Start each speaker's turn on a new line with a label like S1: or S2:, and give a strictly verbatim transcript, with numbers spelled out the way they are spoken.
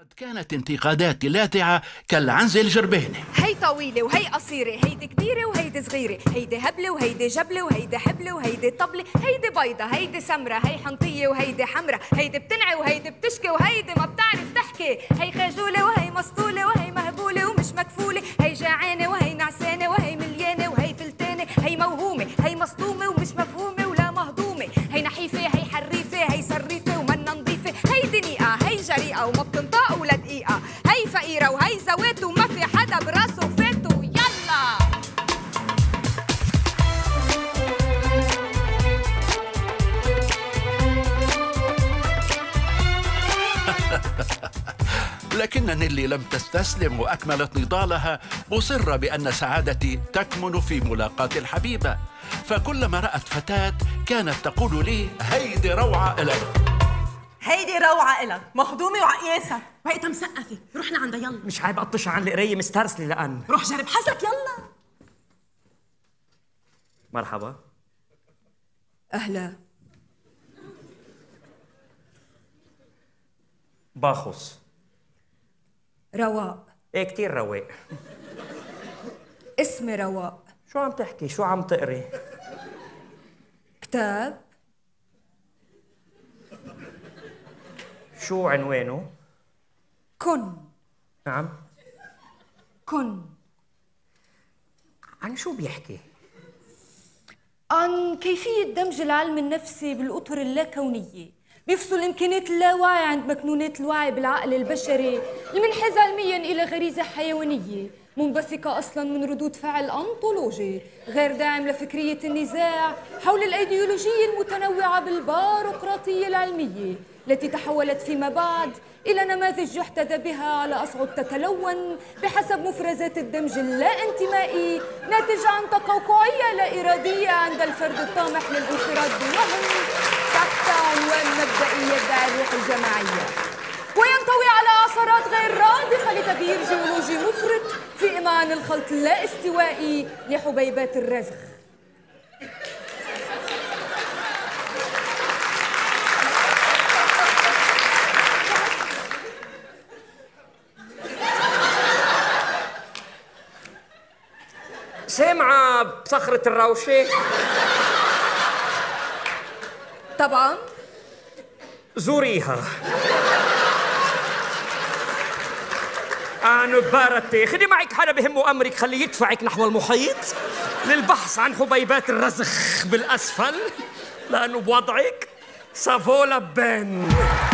S1: قد كانت انتقاداتي لاذعة كالعنز الجرباني.
S2: هي طويلة وهي قصيرة، هيدي كبيرة وهيدي صغيرة، هيدي هبلة وهيدي جبلة وهيدي حبلة وهيدي طبلة، هيدي بيضة هيدي سمرة، هي حنطية وهيدي حمرة، هيدي بتنعي وهيدي بتشكي وهيدي ما بتعرف تحكي، هي خجولة وهي مسطولة وهي مهبولة ومش مكفولة، هي جعانة وهي نعسانة وهي مليانة وهي فلتانة، هي موهومة هي مصدومة ومش مفهومة ولا مهضومة، هي نحيفة هي حريفة هي صريفة ومنا نظيفة، هي دنيئة هي جريئة وما بتنطق ولا دقيقة، هي فقيرة وهي زوات وما في حدا براسه فاتو. يلا
S1: لكن نيلي لم تستسلم وأكملت نضالها مصرة بأن سعادتي تكمن في ملاقاة الحبيبة، فكلما رأت فتاة كانت تقول لي هيدي روعة إلك،
S3: هيدي روعة إلك مهضومة وعقياسة وهيئتها مسقفة. رحنا عندها يلا.
S4: مش عيب قطش عن القراية مسترسلة لأن
S3: روح جرب حظك يلا.
S4: مرحبا.
S2: أهلا.
S4: باخص.
S2: رواق.
S4: ايه كتير رواق.
S2: اسمي رواق.
S4: شو عم تحكي؟ شو عم تقري؟
S2: كتاب.
S4: شو عنوانه؟
S2: كن.
S4: نعم؟
S2: كن.
S4: عن شو بيحكي؟
S2: عن كيفية دمج العلم النفسي بالأطر اللاكونية، بيفصل إمكانيات اللاوعي عند مكنونات الوعي بالعقل البشري المنحاز علمياً إلى غريزة حيوانية منبثقة أصلاً من ردود فعل أنطولوجي غير داعم لفكرية النزاع حول الأيديولوجية المتنوعة بالباروقراطية العلمية التي تحولت فيما بعد إلى نماذج يحتذى بها على أصعد تتلون بحسب مفرزات الدمج اللا انتمائي ناتج عن تقوقعية لا إرادية عند الفرد الطامح للانخراط بالوهم تحت عنوان مبدئي يدعي الروح الجماعية، وينطوي على عثرات غير رادقة لتغيير جيولوجي مفرط في إمعان الخلط اللا استوائي لحبيبات الرزخ.
S4: سامعة بصخرة الروشة؟
S2: طبعاً.
S4: زوريها. أنا بارتي خدي معك حدا بهمه أمرك خليه يدفعك نحو المحيط للبحث عن حبيبات الرزخ بالأسفل لأنه بوضعك سافولا بن.